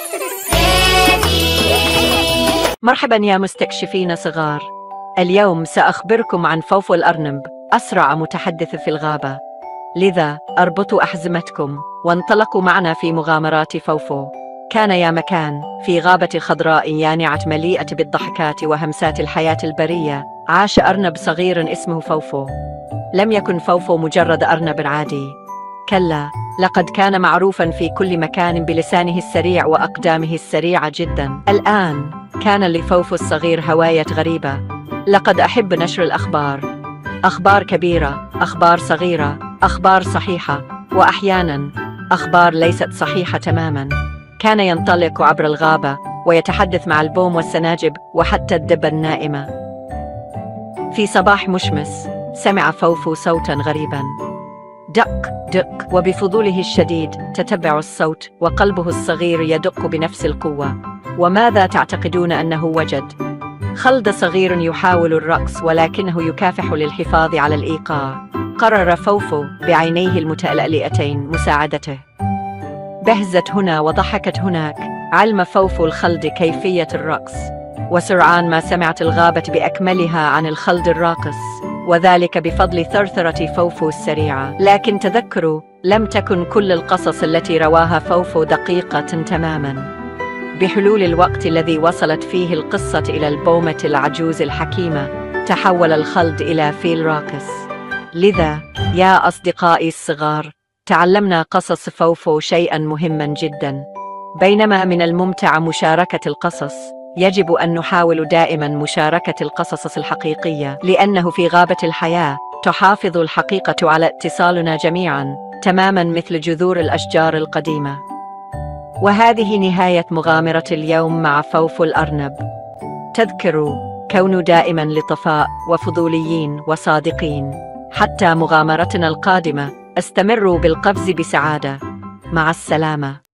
مرحبا يا مستكشفين صغار. اليوم سأخبركم عن فوفو الأرنب، أسرع متحدث في الغابة. لذا أربطوا أحزمتكم وانطلقوا معنا في مغامرات فوفو. كان يا مكان في غابة خضراء يانعة مليئة بالضحكات وهمسات الحياة البرية، عاش أرنب صغير اسمه فوفو. لم يكن فوفو مجرد أرنب عادي، كلا، لقد كان معروفاً في كل مكان بلسانه السريع وأقدامه السريعة جداً. الآن كان لفوفو الصغير هواية غريبة. لقد أحب نشر الأخبار، أخبار كبيرة، أخبار صغيرة، أخبار صحيحة، وأحياناً أخبار ليست صحيحة تماماً. كان ينطلق عبر الغابة ويتحدث مع البوم والسناجب وحتى الدبة النائمة. في صباح مشمس سمع فوفو صوتاً غريباً، دق دق، وبفضوله الشديد تتبع الصوت وقلبه الصغير يدق بنفس القوة. وماذا تعتقدون أنه وجد؟ خلد صغير يحاول الرقص ولكنه يكافح للحفاظ على الإيقاع. قرر فوفو بعينيه المتلألئتين مساعدته. بهزت هنا وضحكت هناك، علم فوفو الخلد كيفية الرقص، وسرعان ما سمعت الغابة بأكملها عن الخلد الراقص، وذلك بفضل ثرثرة فوفو السريعة. لكن تذكروا، لم تكن كل القصص التي رواها فوفو دقيقة تماماً. بحلول الوقت الذي وصلت فيه القصة إلى البومة العجوز الحكيمة، تحول الخلد إلى فيل راقص. لذا يا أصدقائي الصغار، تعلمنا قصص فوفو شيئاً مهماً جداً. بينما من الممتع مشاركة القصص، يجب أن نحاول دائماً مشاركة القصص الحقيقية، لأنه في غابة الحياة تحافظ الحقيقة على اتصالنا جميعاً، تماماً مثل جذور الأشجار القديمة. وهذه نهاية مغامرة اليوم مع فوفو الأرنب. تذكروا، كونوا دائماً لطفاء وفضوليين وصادقين. حتى مغامرتنا القادمة، استمروا بالقفز بسعادة. مع السلامة.